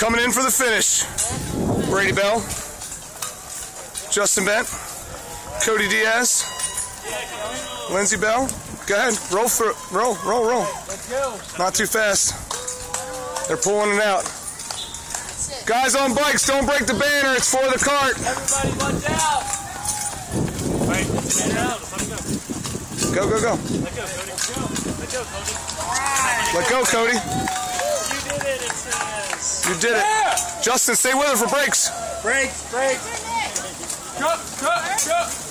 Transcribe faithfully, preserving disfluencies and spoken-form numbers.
coming in for the finish. Brady Bell, Justin Bent, Cody Diaz, Lindsey Bell. Go ahead, roll for it. Roll, roll, roll. Let's go. Not too fast. They're pulling it out. Guys on bikes, don't break the banner. It's for the cart. Everybody, watch out. Wait, let it out. Go, go, go. Let go, Cody. Let go, Cody. Let go, Cody. You did it, it says. You did it. Justin, stay with her for brakes. Brakes, brakes. Go, go, go.